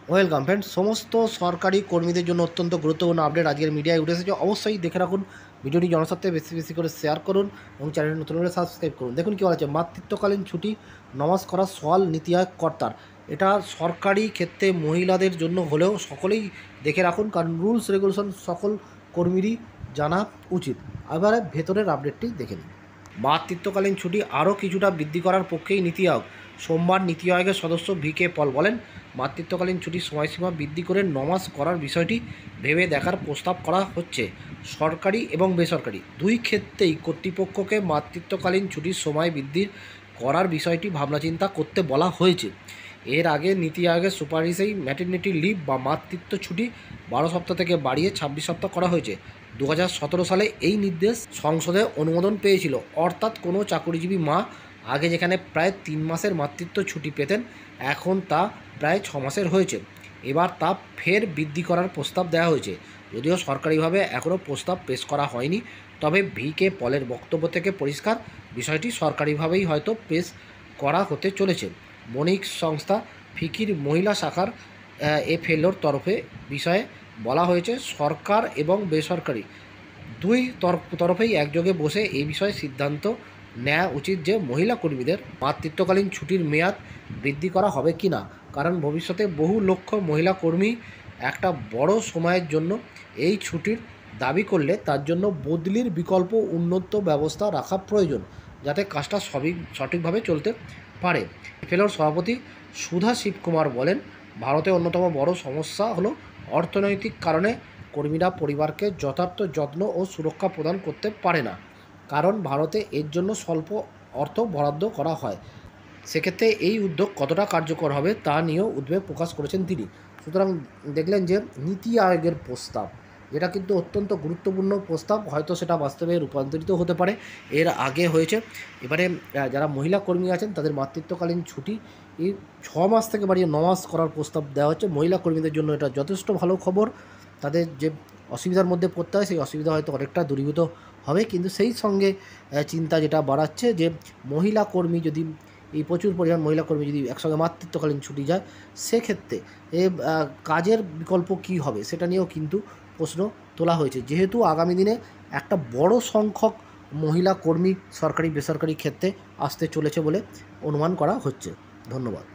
Welcome friends, সমস্ত সরকারি কর্মীদের জন্য অত্যন্ত গুরুত্বপূর্ণ আপডেট আজকের মিডিয়ায় উঠে এসেছে। অবশ্যই দেখে রাখুন, ভিডিওটি জনস্বার্থে বেশি বেশি করে শেয়ার করুন এবং চ্যানেলটি নতুন হলে সাবস্ক্রাইব করুন। দেখুন কী বলা আছে, মাতৃত্বকালীন ছুটি নমাজ করা সওয়াল নীতি আয়োগ কর্তার। এটা সরকারি ক্ষেত্রে মহিলাদের জন্য হলেও সকলেই দেখে রাখুন, কারণ রুলস রেগুলেশন সকল কর্মীরই জানা উচিত। এবারে ভেতরের আপডেটটি দেখে নিন। মাতৃত্বকালীন ছুটি আরও কিছুটা বৃদ্ধি করার পক্ষেই নীতি আয়োগ। সোমবার নীতি আয়োগের সদস্য VK পল বলেন, মাতৃত্বকালীন ছুটির সময়সীমা বৃদ্ধি করে 9 মাস করার বিষয়টি ভেবে দেখার প্রস্তাব করা হচ্ছে। সরকারি এবং বেসরকারি দুই ক্ষেত্রেই কর্তৃপক্ষকে মাতৃত্বকালীন ছুটির সময় বৃদ্ধি করার বিষয়টি ভাবনাচিন্তা করতে বলা হয়েছে। এর আগে নীতি আয়োগের সুপারিশেই ম্যাটারনিটি লিভ বা মাতৃত্ব ছুটি 12 সপ্তাহ থেকে বাড়িয়ে 26 সপ্তাহ করা হয়েছে। 2017 সালে এই নির্দেশ সংসদে অনুমোদন পেয়েছিল। অর্থাৎ কোনো চাকরিজীবী মা আগে যেখানে প্রায় 3 মাসের মাতৃত্ব ছুটি পেতেন, এখন তা প্রায় 6 মাসের হয়েছে। এবার তা ফের বৃদ্ধি করার প্রস্তাব দেওয়া হয়েছে। যদিও সরকারিভাবে এখনও প্রস্তাব পেশ করা হয়নি, তবে VK পলের বক্তব্য থেকে পরিষ্কার বিষয়টি সরকারিভাবেই হয়তো পেশ করা হতে চলেছে। বণিক সংস্থা ফিকির মহিলা শাখার FLOর তরফে বিষয়ে বলা হয়েছে, সরকার এবং বেসরকারি দুই তরফেই একযোগে বসে এই বিষয়ে সিদ্ধান্ত নেওয়া উচিত যে মহিলা কর্মীদের মাতৃত্বকালীন ছুটির মেয়াদ বৃদ্ধি করা হবে কি না। কারণ ভবিষ্যতে বহু লক্ষ মহিলা কর্মী একটা বড় সময়ের জন্য এই ছুটির দাবি করলে তার জন্য বদলির বিকল্প উন্নত ব্যবস্থা রাখা প্রয়োজন, যাতে কাজটা সঠিকভাবে চলতে পারে। FLOর সভাপতি সুধা শিবকুমার বলেন, ভারতে অন্যতম বড় সমস্যা হলো অর্থনৈতিক কারণে কর্মীরা পরিবারকে যথার্থ যত্ন ও সুরক্ষা প্রদান করতে পারে না, কারণ ভারতে এর জন্য স্বল্প অর্থ বরাদ্দ করা হয়। সেক্ষেত্রে এই উদ্যোগ কতটা কার্যকর হবে তা নিয়েও উদ্বেগ প্রকাশ করেছেন তিনি। সুতরাং দেখলেন যে নীতি আয়োগের প্রস্তাব, যেটা কিন্তু অত্যন্ত গুরুত্বপূর্ণ প্রস্তাব, হয়তো সেটা বাস্তবে রূপান্তরিত হতে পারে। এর আগে হয়েছে, এবারে যারা মহিলা কর্মী আছেন তাদের মাতৃত্বকালীন ছুটি এই 6 মাস থেকে বাড়িয়ে 9 মাস করার প্রস্তাব দেওয়া হচ্ছে। মহিলা কর্মীদের জন্য এটা যথেষ্ট ভালো খবর। তাদের যে অসুবিধার মধ্যে পড়তে হয় সেই অসুবিধা হয়তো অনেকটা দূরীভূত হবে, কিন্তু সেই সঙ্গে চিন্তা যেটা বাড়াচ্ছে যে মহিলা কর্মী যদি এই প্রচুর পরিমাণ মহিলা কর্মী যদি একসঙ্গে মাতৃত্বকালীন ছুটি যায়, সেক্ষেত্রে কাজের বিকল্প কী হবে সেটা নিয়েও কিন্তু প্রশ্ন তোলা হয়েছে। যেহেতু আগামী দিনে একটা বড় সংখ্যক মহিলা কর্মী সরকারি বেসরকারি ক্ষেত্রে আসতে চলেছে বলে অনুমান করা হচ্ছে। ধন্যবাদ।